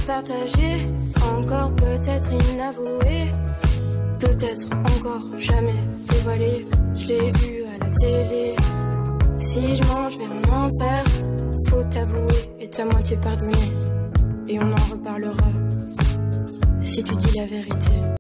partagée, encore peut-être inavouée, peut-être encore jamais dévoilée. Je l'ai vu à la télé. Si je mange vers un enfer, faut t'avouer et ta moitié pardonner. Et on en reparlera si tu dis la vérité.